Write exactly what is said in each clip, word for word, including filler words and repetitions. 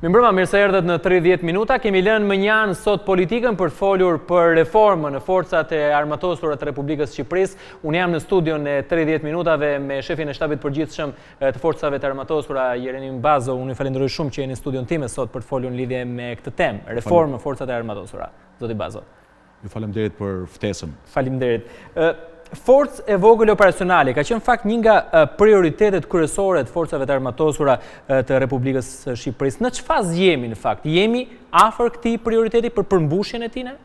Mirëmbrëma, mirë se erdhët në tridhjetë minuta. Kemi lënë më njanë sot politikën për të folur për reformën në forcat e armatosura të Republikës Shqipërisë. Unë jam në studion e tridhjetë minutave me shefin e Shtabit përgjithshem të forcave të armatosura, Jeronim Bazo. Unë ju falenderoj shumë që jeni në studion time sot për të folur në lidhje me këtë temë, reformë në forcat e armatosura. Zoti Bazo. Ju faleminderit për ftesën. Faleminderit. Forcë e vogël operacionale ka qenë fakt një nga prioritetet kryesore të forcave të armatosura të Republikës Shqipërisë. Në çfarë fazë jemi në fakt? Jemi afër këtij prioriteti për përmbushjen e tij?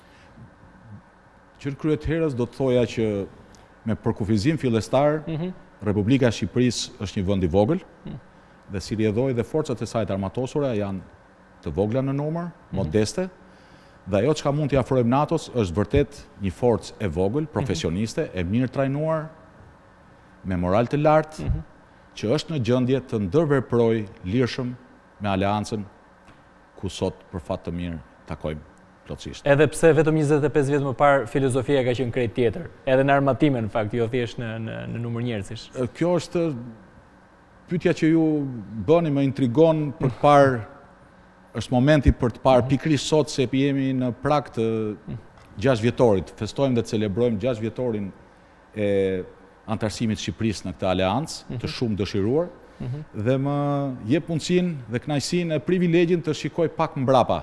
Që kryet herës do të thoja që me përkufizim fillestar, Republika e Shqipërisë është një vend i vogël dhe si rrjedhoi dhe forcat e saj të armatosura janë të vogla në numër, modeste. Dhe ajo çka mund t'i afrojmë NATO-s është vërtet një forcë e vogël, profesioniste, e mirë trajnuar, me moral të lartë, që është në gjendje të ndërveprojë lirshëm me aleancën ku sot për fat të mirë takojmë plotësisht. Edhe pse vetëm njëzet e pesë vjet më parë filozofia ka qenë krejt tjetër, edhe në armatime në fakt, jo thjesht në në, në numër njerëzish. Kjo është pyetja që ju bëni, më intrigon për të parë. Është momenti për të parë pikërisht sot se jemi në prag të gjashtë vjetorit. Festojmë dhe celebrojmë gjashtë vjetorin e antarësimit Shqipërisë në këtë aleancë, të shumë dëshiruar, dhe më jep mundësinë dhe kënaqësinë e privilegjin të shikoj pak mbrapa.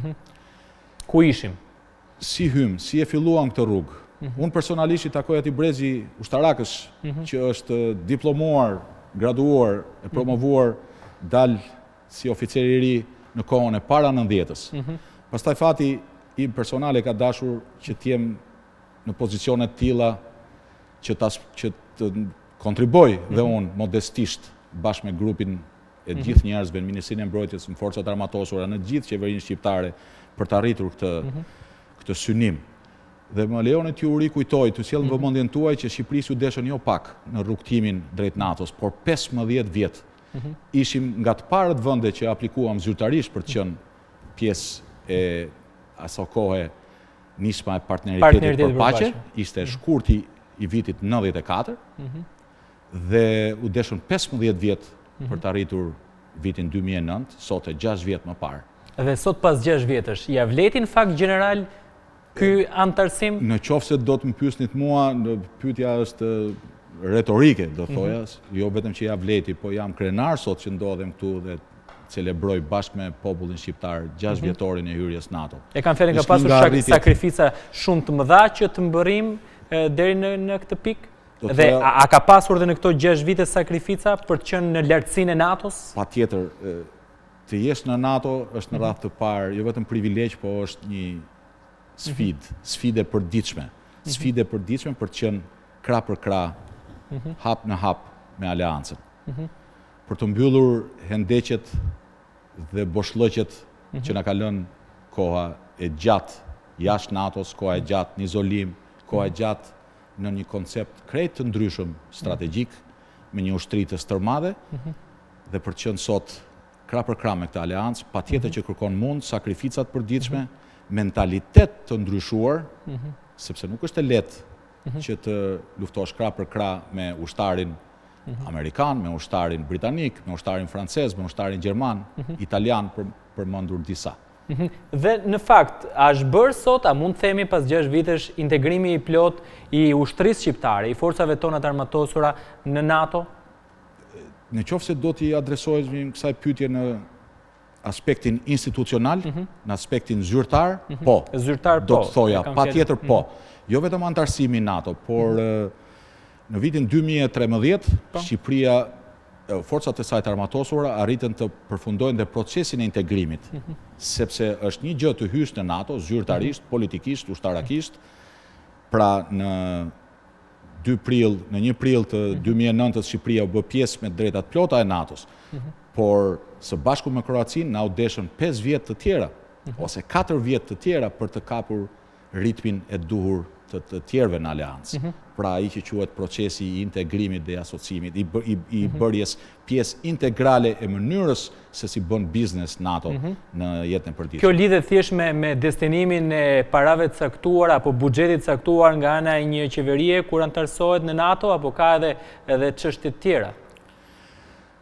Ku ishim? Si hym, si e filluam këtë rrugë. Unë personalisht i takoj atij brezi ushtarakës që është diplomuar, graduar, e promovuar, dal si oficer i ri në kohën e para nëntëdhjetës. Pastaj fati im personale ka dashur që t'jem në pozicione të tilla që, që të kontriboj dhe unë modestisht bashkë me grupin e gjithë njerëzve në Ministrinë e Mbrojtjes, në forcat armatosura, në gjithë qeverinë shqiptare për të arritur këtë, këtë synim. Dhe më lejoni t'ju rikujtoj, të sjell në vëmendjen tuaj që Shqipërisë u deshën jo pak në rrugtimin drejt NATO-s, por pesëmbëdhjetë vjet. Ishim nga të parët vende që aplikuam zyrtarisht për të qenë pjesë e aso kohe nisma e partneritetit për paqe, ishte shkurti i vitit nëntëdhjetë e katër, dhe u deshën pesëmbëdhjetë vjet për të arritur vitin dy mijë e nëntë, sot e gjashtë vjet më parë. Dhe sot pas gjashtë vjetësh, ja vleti në fakt general ky antarësim? Në qoftë se do të më pyesnit mua, pyetja është retorike, do thoja, jo vetëm që ja vleti, po jam krenar sot që ndodhem këtu dhe celebroj bashkë me popullin shqiptar gjashtë vjetorin e hyrjes NATO. E kanë fjalën ka pasur sakrifica shumë të mëdha që të mbërrim deri në, në këtë pikë? Dhe a, a ka pasur dhe në këto gjashtë vite sakrifica për të qenë në lartësinë e NATO-s? Patjetër, të jesh në NATO është në radhë të parë, jo vetëm privilegj, po është një sfidë, sfidë e përditshme. Sfidë e përditshme për të qenë krah për krah, hap në hap me aleancën. Për të mbyllur hendeqet dhe boshllëqet që na ka lënë koha e gjatë jashtë NATO-s, koha e gjatë në izolim, koha e gjatë në një koncept krejt të ndryshëm strategjik, me një ushtri të stërmadhe, dhe për të qenë sot krah për krah me këtë aleancë, patjetër që kërkon mund sakrificat të përditshme, mentalitet të ndryshuar, sepse nuk është e lehtë që të luftosh krah për krah me ushtarin Amerikan, me ushtarin Britanik, me ushtarin Francez, me ushtarin Gjerman, Italian, për përmendur disa. Dhe në fakt, a është bërë sot, a mund të themi pas gjashtë vitesh, integrimi i plot i ushtrisë shqiptare, i forcave tona të armatosura në NATO? Në qoftë se do t'i adresojmë kësaj pyetje në aspektin institucional, në aspektin zyrtar, po. Zyrtar, po. Do të thoja, patjetër po. Jo vetëm antarësimi i NATO, por në vitin dy mijë e tridhjetë, Shqipëria, forcat e saj të armatosura arritën të përfundojnë dhe procesin e integrimit, sepse është një gjë të hysh në NATO, zyrtarisht, politikisht, ushtarakisht, pra në dy prill, në një prill të dy mijë e nëntës Shqipëria u bë pjesë me drejtat plota e NATO-s, por së bashku me Kroacinë na u deshën pesë vjet të tjera, ose katër vjet të tjera për të kapur ritmin e duhur të të tjerëve në aleancë. Pra ai që quhet procesi i integrimit dhe asociimit, i, i, i bërjes pjesë integrale e mënyrës se si bën biznes NATO në jetën e përditshme. Kjo lidhet thjesht me, me destinimin e parave të caktuar apo buxhetit të caktuar nga ana e një qeverie kur antarësohet në NATO, apo ka edhe edhe çështje të tjera?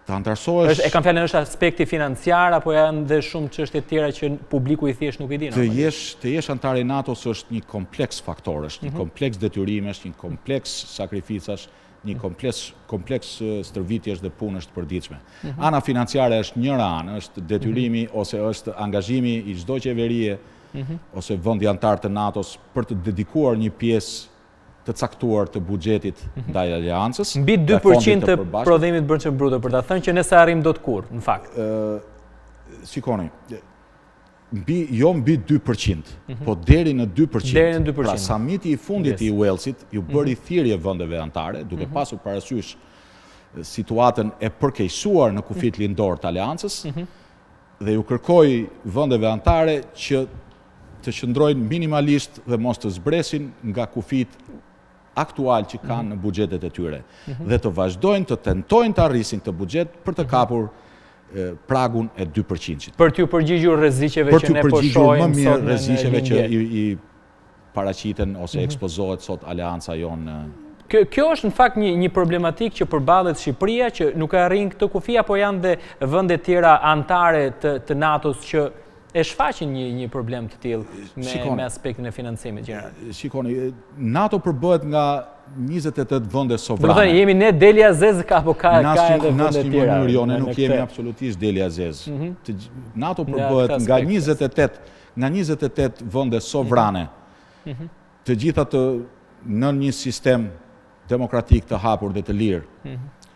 Të antarësohesh... E kam fjalën është aspekti financiar, apo janë dhe shumë çështje tjera që publiku i thjesht nuk i din? Të jesh, të jesh antar i NATO-s është një kompleks faktorësh, një kompleks detyrimesh, një kompleks sakrificash, një kompleks, kompleks stërvitjesh dhe punësh të përditshme. Ana financiare është njëra anë, është detyrimi ose është angazhimi i çdo qeverie ose vendi antar të NATO-s për të dedikuar një pjesë të caktuar të buxhetit ndaj aleancës. Mbi dy përqind të prodhimit brendshëm bruto, për ta thënë që ne sa arrim dot kur, në fakt. Ë, shikoni, mbi jo mbi dy përqind, po deri në dy përqind. Deri në dy përqind. Pra samiti i fundit i Walesit ju bëri thirrje vendeve anëtare, duke pasur parasysh situatën e përkeqësuar në kufit lindor të aleancës, dhe ju kërkoi vendeve anëtare që të qëndrojnë minimalisht dhe mos të zbresin nga kufit aktual që kanë në buxhetet e tyre dhe të vazhdojnë të tentojnë të arrisin këtë buxhet për të kapur pragun e dy përqind. Për t'ju përgjigjur rreziqeve që ne po shohim sot në Për t'ju përgjigjur më mirë rreziqeve që i paraqiten ose ekspozohet sot aleanca jonë. Kjo është në fakt një problematik që përballet Shqipëria, që nuk e arrin këtë kufi, apo janë dhe vende tjera anëtare të NATO-s që e shfaqin një problem të tillë me aspektin e financimit gjeneral? Shikoni, NATO përbëhet nga njëzet e tetë vende sovrane. Do të thënë, jemi ne deli azez apo ka edhe vende tjera? Në jo, ne nuk jemi absolutisht deli azez. NATO përbëhet nga njëzet e tetë nga njëzet e tetë vende sovrane, të gjitha të në një sistem demokratik të hapur dhe të lirë.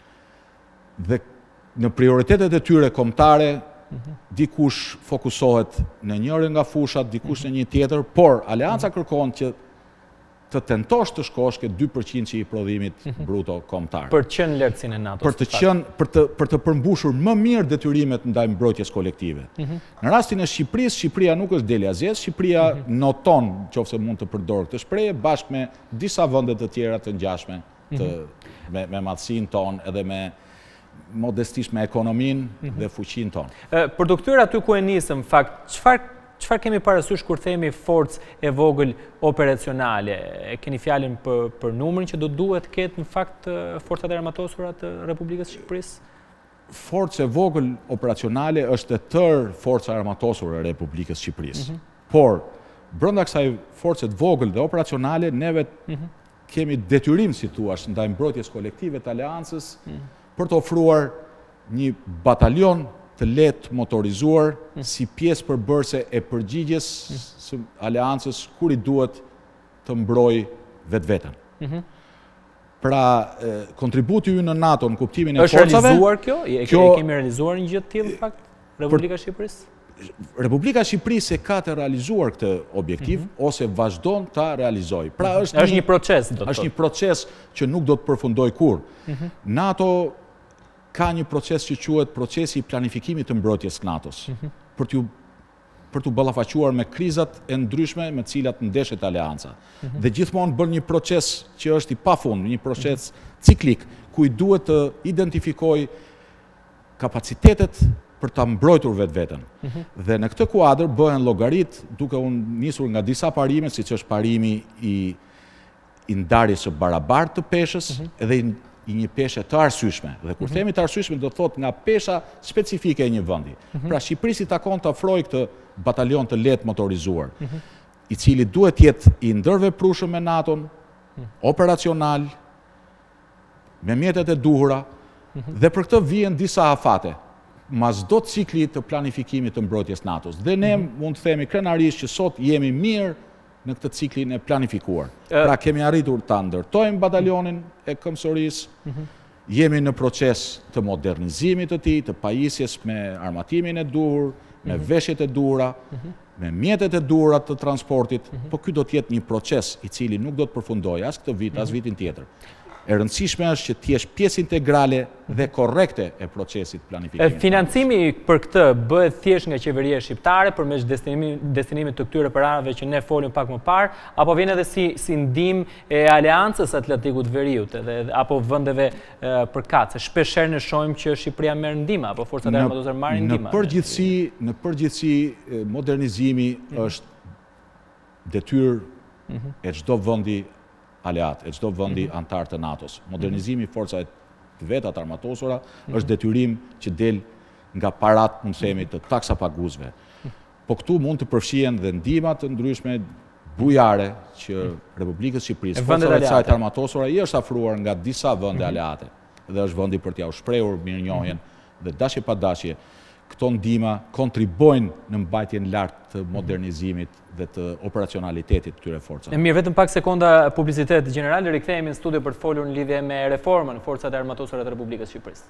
Dhe në prioritetet e tyre kombëtare, dikush fokusohet në njërin nga fushat, dikush në një tjetër, por aleanca kërkon që të tentosh të shkosh ke dy përqind që i prodhimit bruto kombëtar. Për të qenë lartësinë e NATO-s. Për të qenë për të për të përmbushur më mirë detyrimet ndaj mbrojtjes kolektive. Në rastin e Shqipërisë, Shqipëria nuk është deli azez, Shqipëria noton, nëse mund të përdor këtë shprehje, bashkë me disa vende të tjera të ngjashme të me me madhsinë tonë edhe me modestisht me ekonominë dhe fuqinë tonë. Për të kthyer aty ku e nisëm, fakt, çfarë çfarë kemi parasysh kur themi forcë e vogël operacionale? E keni fjalën për për numrin që do duhet të ketë në fakt forcat e armatosura të Republikës së Shqipërisë? Forcë e vogël operacionale është e tërë forca armatosur e Republikës së Shqipërisë. Por brenda kësaj force të vogël dhe operacionale neve kemi detyrim, si thua, ndaj mbrojtjes kolektive të aleancës për të ofruar një batalion të lehtë motorizuar si pjesë përbërëse e përgjigjes së aleancës kur i duhet të mbrojë vetveten. Pra, kontributi ynë në NATO në kuptimin e forcave... Është realizuar kjo? E kemi realizuar një gjë të tillë në fakt Republika e Shqipërisë? Republika e Shqipërisë e ka të realizuar këtë objektiv ose vazhdon ta realizojë. Pra është një proces, do të thotë. Është një proces që nuk do të përfundojë kurrë. NATO ka një proces që quhet procesi i planifikimit të mbrojtjes së NATO-s, për t'u për t'u ballafaquar me krizat e ndryshme me të cilat ndeshet aleanca. Dhe gjithmonë bën një proces që është i pafund, një proces ciklik, ku i duhet të identifikojë kapacitetet për ta mbrojtur vetveten. Dhe në këtë kuadër bëhen llogarit, duke u nisur nga disa parime, siç është parimi i i ndarjes së barabartë të peshës dhe i një peshe të arsyeshme. Dhe kur themi të arsyeshme do të thotë nga pesha specifike e një vendi. Pra Shqipërisë i takon të ofrojë këtë batalion të lehtë motorizuar, i cili duhet të jetë i ndërveprueshëm me NATO-n, operacional, me mjetet e duhura, dhe për këtë vijnë disa afate mas do cikli të planifikimit të mbrojtjes NATO-s. Dhe ne mund të themi krenarisht që sot jemi mirë në këtë ciklin e planifikuar. Pra kemi arritur ta ndërtojmë batalionin e Këmbësorisë, jemi në proces të modernizimit të tij, të pajisjes me armatimin e duhur, me veshjet e duhura, me mjetet e duhura të transportit, po ky do të jetë një proces i cili nuk do të përfundojë as këtë vit, as vitin tjetër. E rëndësishme është që t'jesh pjesë integrale dhe korrekte e procesit planifikimit. Financimi për këtë bëhet thjesht nga qeveria shqiptare përmes destinimit të këtyre paranave që ne folim pak më parë, apo vjen edhe si si ndihmë e Aleancës Atlantikut Veriut edhe apo vendeve përkatëse? Shpeshherë ne shohim që Shqipëria merr ndihmë apo forcat e armatosura marrin ndihmë. Në përgjithësi, në përgjithësi modernizimi është detyrë e çdo vendi aleat, e çdo vendi antar të NATO-s. Modernizimi i forcave të vetat armatosura, është detyrim që del nga parat, mund të themi, të taksa paguesve. Po këtu mund të përfshihen dhe ndihma të ndryshme bujare që Republikës së Shqipërisë, forcave të saj të armatosura i është afruar nga disa vende aleate dhe është vendi për t'ia shprehur mirënjohjen dhe dashje pa dashje. Këto ndihma kontribojnë në mbajtjen lart të modernizimit dhe të operacionalitetit të këtyre forcave. Mirë, vetëm pak sekonda publicitet general, rikthehemi në studio për të folur në lidhje me reformën Forcat e Armatosura të Republikës së Shqipërisë.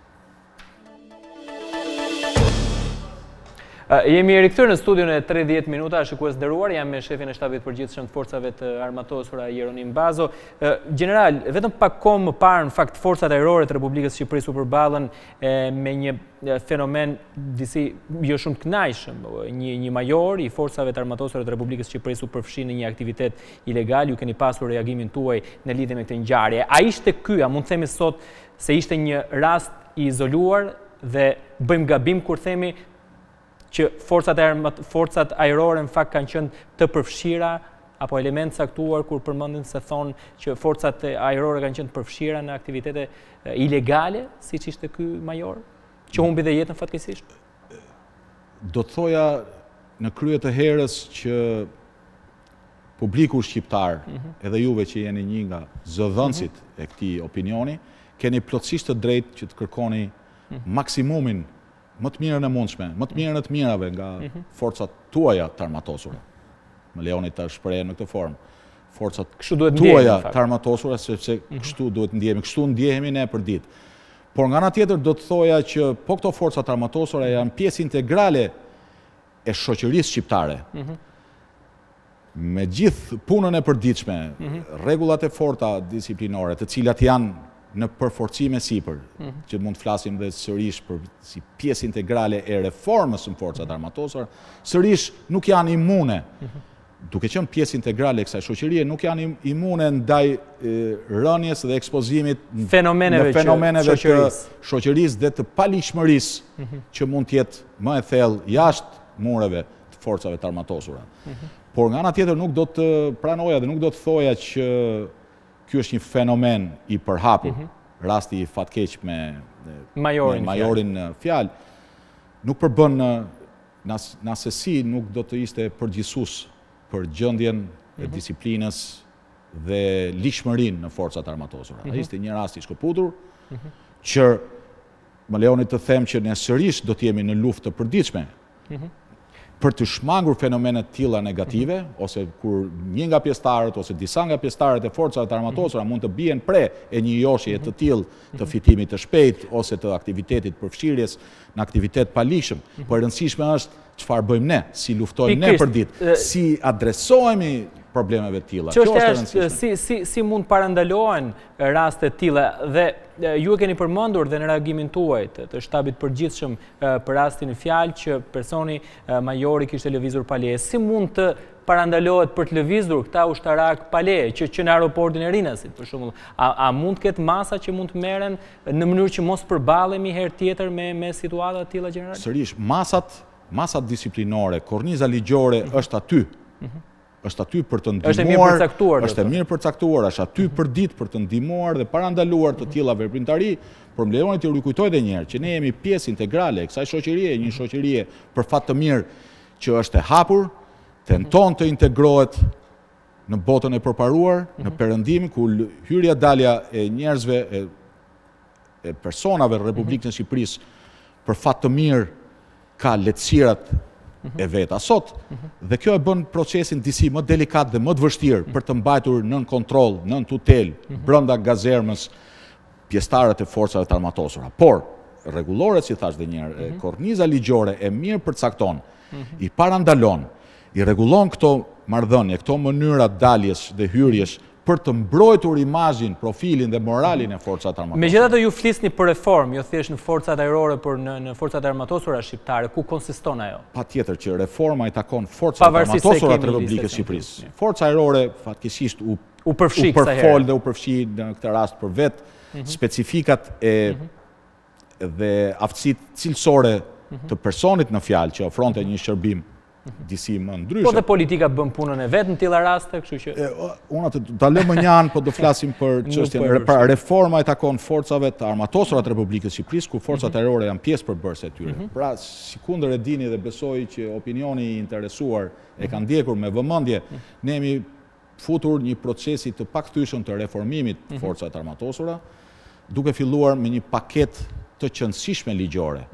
Jemi rikthyer në studion e tridhjetë minuta, shikues nderuar, jam me shefin e shtabit përgjithshëm të forcave të armatosura Jeronim Bazo. General, vetëm pak kohë më parë, në fakt, forcat ajrore të Republikës së Shqipërisë u përballën me një fenomen disi jo shumë të kënaqshëm. Një, një major i forcave të armatosura të Republikës së Shqipërisë u përfshi në një aktivitet ilegal, ju keni pasur reagimin tuaj në lidhje me këtë ngjarje. A ishte ky, a mund të themi sot se ishte një rast i izoluar dhe bëjmë gabim kur themi që forcat, forcat ajrore në fakt kanë qenë të përfshira apo element caktuar kur përmendin se thonë që forcat ajrore kanë qenë të përfshira në aktivitete ilegale, siç ishte ky major, që humbi dhe jetën fatkeqësisht? Do të thoja në krye të herës që publiku shqiptar, edhe juve që jeni një nga zëdhënësit e këtij opinioni, keni plotësisht të drejtë që të kërkoni maksimumin më të mirën e mundshme, më të mirën e të mirave nga forcat tuaja të armatosura. Më lejoni ta shpreh në këtë formë. Forcat tuaja të armatosura, sepse kështu duhet ndjehemi, kështu ndjehemi ne për ditë. Por nga ana tjetër do të thoja që po këto forcat armatosura janë pjesë integrale e shoqërisë shqiptare. Me gjithë punën e përditshme, rregullat e forta disiplinore, të cilat janë në përforcime sipër, që mund të flasim dhe sërish për si pjesë integrale e reformës në forcat armatosura, sërish nuk janë imune, duke qenë pjesë integrale e kësaj shoqërie, nuk janë imune ndaj rënjes dhe ekspozimit në fenomeneve të shoqërisë dhe të palishmërisë që mund të jetë më e thellë jashtë mureve të forcave të armatosura. Por nga ana tjetër nuk do të pranoja dhe nuk do të thoja që ky është një fenomen i përhapur, rasti i fatkeq me majorin në fjalë, nuk përbën në asesi, nuk do të ishte përgjithësues për gjendjen e disiplinës dhe lishmërinë në forcat armatosura. Ai ishte një rast i shkëputur që më lejoni të them që ne sërish do të jemi në luftë të përditshme për të shmangur fenomenet tilla negative, ose kur një nga pjesëtarët ose disa nga pjesëtarët e forcave të armatosura mund të bien pre e një joshje të tillë të fitimit të shpejt ose të aktivitetit përfshirjes në aktivitet palishëm. Po e rëndësishme është çfarë bëjmë ne, si luftojmë ne për ditë, si adresohemi problemeve të tilla. Kjo është rëndësishme. Si si si mund parandalohen raste të tilla dhe ju e keni përmendur dhe në reagimin tuaj të shtabit përgjithshëm për rastin e fjalë që personi majori kishte lëvizur pale. Si mund të parandalohet për të lëvizur këta ushtarak pale që që në aeroportin e Rinasit për shembull? A, a mund të ketë masa që mund të merren në mënyrë që mos përballemi herë tjetër me me situata të tilla gjenerale? Sërish, masat, masat disiplinore, korniza ligjore është aty. Është aty për të ndihmuar, është e mirë përcaktuar, është aty për ditë për të ndihmuar dhe parandaluar të tilla veprimtari, por më lejoni të rikujtoj edhe një herë që ne jemi pjesë integrale e kësaj shoqërie, një shoqërie për fat të mirë që është e hapur, tenton të integrohet në botën e përparuar, në perëndim ku hyrja dalja e njerëzve e, e personave në Republikën e Shqipërisë për fat të mirë ka lehtësirat e veta sot, dhe kjo e bën procesin disi më delikat dhe më të vështirë për të mbajtur nën kontroll, nën tutel, brenda gazermës pjesëtarët e forcave të armatosura. Por, rregulloret, si thash dhe një herë, korniza ligjore e mirë përcakton, i parandalon, i rregullon këto marrëdhënie, këto mënyra daljes dhe hyrjes për të mbrojtur imazhin, profilin dhe moralin e forcat armatosura. Megjithatë ju flisni për reformë, jo thjesht në forcat ajrore, por në, në forcat armatosura shqiptare, ku konsiston ajo? Patjetër që reforma i takon forcat armatosura të Republikës së Shqipërisë. Forca ajrore fatkeqësisht u u përfshi u përfol dhe u përfshi në këtë rast për vetë specifikat e dhe aftësitë cilësore të personit në fjalë që ofronte një shërbim disi më ndryshe. Po dhe politika bën punën e vetë në tilla raste, kështu që unë atë ta lëmë më njanë, po do flasim për çështjen pra reforma i takon forcave të armatosurat të Republikës së Shqipërisë, ku forcat terrore janë pjesë përbërëse e tyre. Pra, sikundër e dini dhe besoj që opinioni i interesuar e kanë ndjekur me vëmendje, ne jemi futur një procesi të pakthyeshëm të reformimit të forcave të armatosura, duke filluar me një paketë të qëndësishme ligjore.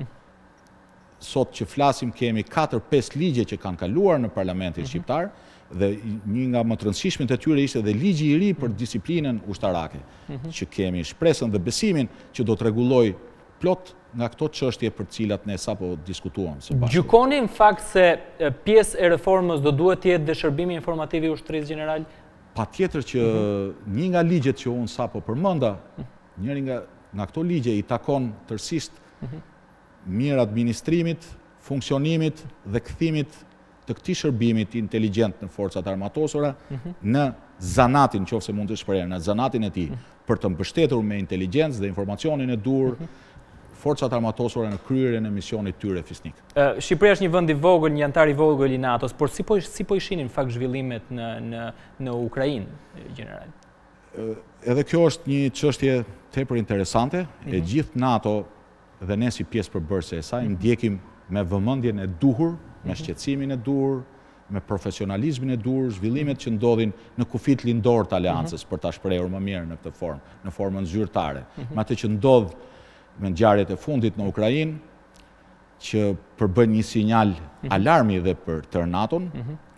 Sot që flasim kemi katër pesë ligje që kanë kaluar në Parlamentin shqiptar dhe një nga më të rëndësishmet e tyre ishte dhe ligji i ri për disiplinën ushtarake, që kemi shpresën dhe besimin që do të rregulloj plot nga këto çështje për cilat ne sapo diskutuam së bashku. Gjykoni në fakt se pjesë e reformës do duhet të jetë dhe shërbimi informativ i ushtrisë gjeneral? Patjetër që një nga ligjet që unë sapo përmenda, njëri nga nga këto ligje i takon tërësisht mirë administrimit, funksionimit dhe kthimit të këtij shërbimit inteligjent në forcat armatosura në zanatin, nëse mund të shpreh, në zanatin e tij, për të mbështetur me inteligjencë dhe informacionin e dur forcat armatosura në kryerjen e misionit tyre fisnik. Shqipëria është një vend i vogël, një antar i vogël i NATO-s, por si po si po i shihnin fakt zhvillimet në në në Ukrainë general? Edhe kjo është një çështje tepër interesante, e gjithë NATO dhe ne si pjesë përbërëse e saj ndjekim me vëmendjen e duhur, me shqetësimin e duhur, me profesionalizmin e duhur, zhvillimet që ndodhin në kufit lindor të aleancës, për ta shprehur më mirë në këtë formë, në formën zyrtare. Me atë që ndodh me ngjarjet e fundit në Ukrainë, që përbën një sinjal alarmi dhe për tërë NATO-n.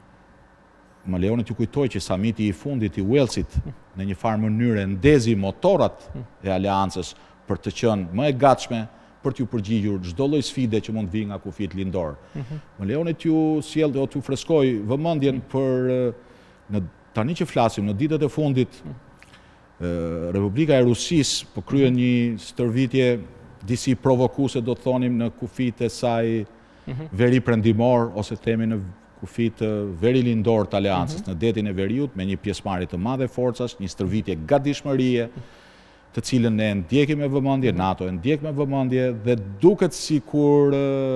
Më lejoni t'ju kujtoj që samiti i fundit i Walesit në një farë mënyrë ndezi motorat e aleancës për të qenë më e gatshme për t'ju përgjigjur çdo lloj sfide që mund të vijë nga kufit lindor. Më lejoni t'ju sjell dhe t'ju freskoj vëmendjen për në tani që flasim në ditët e fundit, Republika e Rusisë po kryen një stërvitje disi provokuese, do të thonim, në kufit e saj veri perëndimor ose themi në kufit veri lindor të aleancës në detin e Veriut me një pjesëmarrje të madhe forcash, një stërvitje gatishmërie, të cilën ne ndjekim me vëmendje, NATO e ndjek me vëmendje dhe duket sikur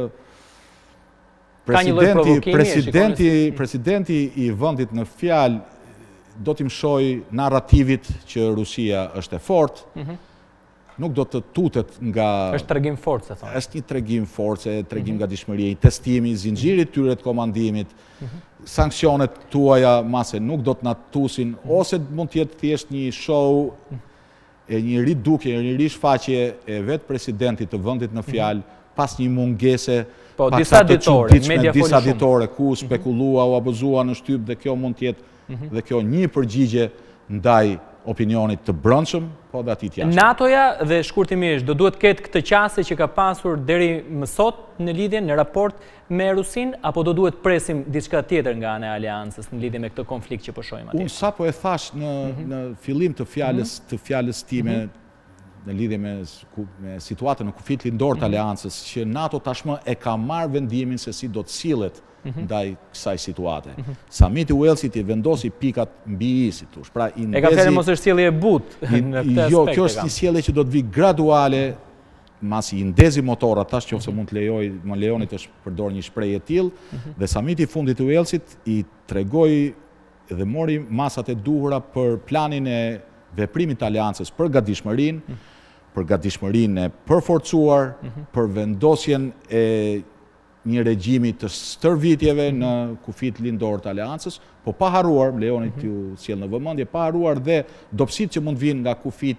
presidenti presidenti presidenti i vendit në fjalë do t'i mshoj narrativit që Rusia është e fortë, nuk do të tutet nga është tregim force, thonë. Është një tregim force, tregim gatishmërie, i testimi, zinxhirit tyre të komandimit, sanksionet tuaja mase nuk do të na tusin, ose mund të jetë thjesht një show e një ridukje, një rishfaqje e vetë presidentit të vendit në fjalë pas një mungese po, disa ditore, media foli disa shumë. ditore ku spekulua u abuzua në shtyp dhe kjo mund të jetë dhe kjo një përgjigje ndaj opinionit të brendshëm, po dhe atij jashtë. NATO-ja dhe shkurtimisht do duhet ketë këtë qasje që ka pasur deri më sot në lidhje në raport me Rusin, apo do duhet presim diçka tjetër nga ana e aleancës në lidhje me këtë konflikt që po shohim atje? Unë sapo e thash në në fillim të fjalës të fjalës time në lidhje me me situatën në kufit lindor të aleancës, që NATO tashmë e ka marrë vendimin se si do të sillet ndaj kësaj situate. Samiti i Walesit i vendosi pikat mbi i, si thosh. Pra i ndezi. E ka thënë mos është sjellje e butë në këtë aspekt. Jo, kjo është një sjellje që do të vi graduale, masi i ndezi motorat, tash nëse mund të lejoj, më lejoni të përdor një shprehje të tillë, dhe samiti i fundit i Walesit i tregoi dhe mori masat e duhura për planin e veprimit të aleancës për gatishmërinë, për gatishmërinë e përforcuar, për vendosjen e një regjimi të stërvitjeve në kufit lindor të aleancës, po pa harruar, lejoni t'ju sjell në vëmendje, pa harruar dhe dobësitë që mund vinë nga kufit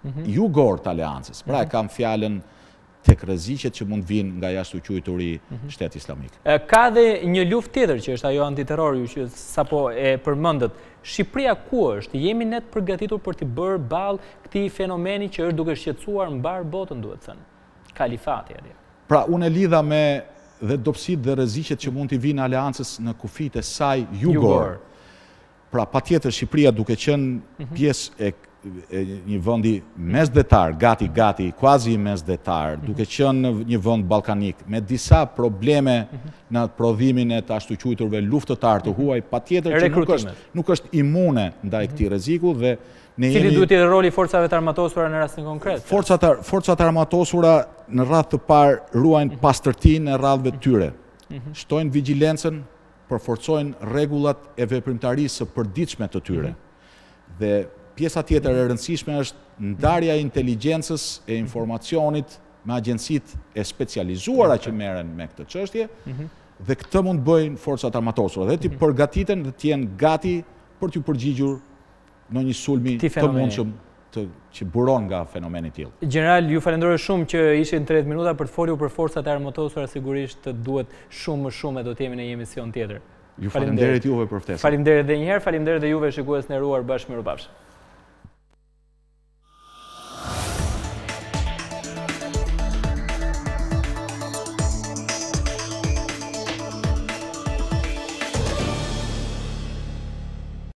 jugor të aleancës. Pra e kam fjalën tek rreziqet që mund vinë nga jashtëquajturi Shteti Islamik. Ka dhe një luftë tjetër që është ajo antiterror, që sapo e përmendët. Shqipëria ku është? Jemi ne të përgatitur për të bërë ballë këtij fenomeni që është duke shqetësuar mbar botën, duhet thënë. Kalifati atje. Pra unë e lidha me dhe dobësitë dhe rreziqet që mund t'i vinë aleancës në kufit e saj jugor. Pra patjetër Shqipëria duke qenë pjesë e, e një vendi mesdetar, gati gati, quasi mesdetar, duke qenë në një vend ballkanik me disa probleme në prodhimin e të ashtuquajturve luftëtar të huaj, patjetër që nuk është nuk është imune ndaj këtij rreziku dhe ne Cili duhet të jetë roli forcave të armatosura në rastin konkret? Forcat forcat armatosura në radhë të parë ruajnë pastërtinë e rradhëve të tyre. Shtojnë vigjilencën, përforcojnë rregullat e veprimtarisë së përditshme të tyre. Dhe pjesa tjetër e rëndësishme është ndarja e inteligjencës e informacionit me agjencitë e specializuara që merren me këtë çështje, dhe këtë mund bëjnë forcat armatosura, dhe të përgatiten dhe të jenë gati për t'ju përgjigjur në një sulmi të mundshëm që buron nga fenomeni tillë. General, ju falenderoj shumë që ishin tridhjetë minuta për të folur për forcat e armatosura, sigurisht duhet shumë më shumë e do të jemi në një emision tjetër. Ju falenderit juve për ftesën. Faleminderit edhe një herë, faleminderit edhe juve shikues nderuar, bashkë mirupafshim.